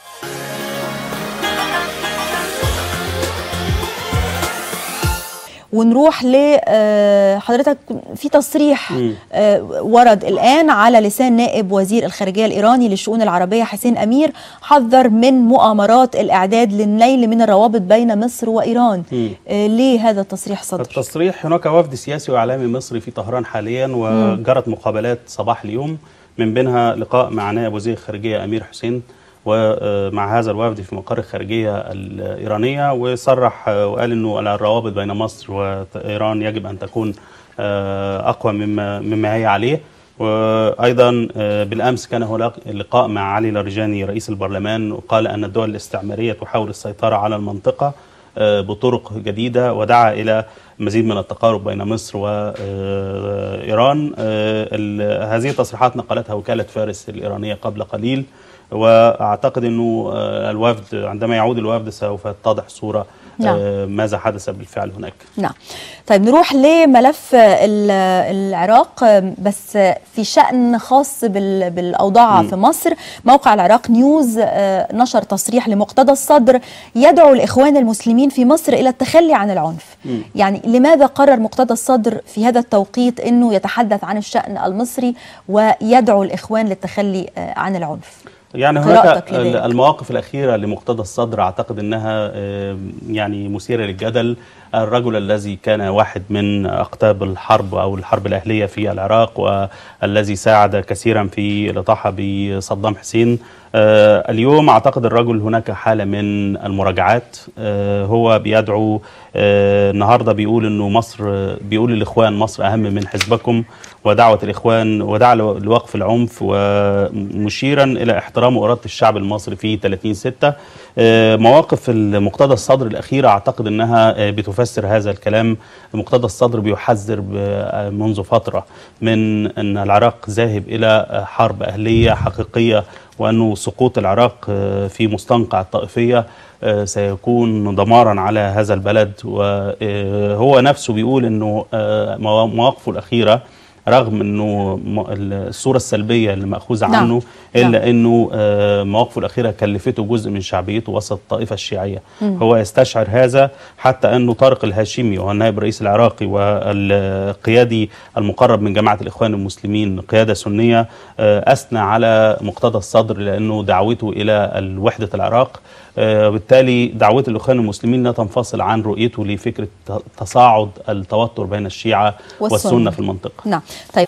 ونروح لحضرتك في تصريح ورد الآن على لسان نائب وزير الخارجية الإيراني للشؤون العربية حسين أمير، حذر من مؤامرات الإعداد للنيل من الروابط بين مصر وإيران. ليه هذا التصريح صدر؟ التصريح، هناك وفد سياسي وإعلامي مصري في طهران حاليا، وجرت مقابلات صباح اليوم من بينها لقاء مع نائب وزير الخارجية أمير حسين ومع هذا الوفد في مقر الخارجية الإيرانية، وصرح وقال أنه الروابط بين مصر وإيران يجب أن تكون أقوى مما هي عليه. وأيضا بالأمس كان هناك لقاء مع علي لاrijani رئيس البرلمان، وقال أن الدول الاستعمارية تحاول السيطرة على المنطقة بطرق جديدة، ودعا إلى مزيد من التقارب بين مصر وإيران. هذه التصريحات نقلتها وكالة فارس الإيرانية قبل قليل، واعتقد انه الوفد عندما يعود الوفد سوف تتضح صوره ماذا حدث بالفعل هناك. نعم. طيب نروح لملف العراق، بس في شأن خاص بالاوضاع في مصر. موقع العراق نيوز نشر تصريح لمقتدى الصدر يدعو الاخوان المسلمين في مصر الى التخلي عن العنف. يعني لماذا قرر مقتدى الصدر في هذا التوقيت انه يتحدث عن الشأن المصري ويدعو الاخوان للتخلي عن العنف؟ يعني هناك المواقف الأخيرة لمقتدى الصدر أعتقد أنها يعني مثيرة للجدل. الرجل الذي كان واحد من أقطاب الحرب أو الحرب الأهلية في العراق، والذي ساعد كثيرا في الإطاحة بصدام حسين، اليوم أعتقد الرجل هناك حالة من المراجعات. هو بيدعو النهاردة، بيقول أنه مصر، بيقول للإخوان مصر أهم من حزبكم، ودعوة الإخوان ودعا لوقف العنف، ومشيرا إلى احترام وإرادة الشعب المصري في 30/6. مواقف مقتدى الصدر الأخيرة أعتقد أنها بتفسر هذا الكلام. مقتدى الصدر بيحذر منذ فترة من أن العراق ذاهب إلى حرب أهلية حقيقية، وأنه سقوط العراق في مستنقع الطائفية سيكون دمارا على هذا البلد. وهو نفسه بيقول أنه مواقفه الأخيرة رغم أنه الصورة السلبية اللي مأخوذة عنه، إلا أنه مواقفه الأخيرة كلفته جزء من شعبيته وسط الطائفة الشيعية. هو يستشعر هذا، حتى أنه طارق الهاشمي وهو النائب الرئيس العراقي والقيادي المقرب من جماعة الإخوان المسلمين، قيادة سنية، أثنى على مقتدى الصدر لأنه دعوته إلى وحدة العراق. وبالتالي دعوة الإخوان المسلمين لا تنفصل عن رؤيته لفكرة تصاعد التوتر بين الشيعة والسنة في المنطقة. نعم. طيب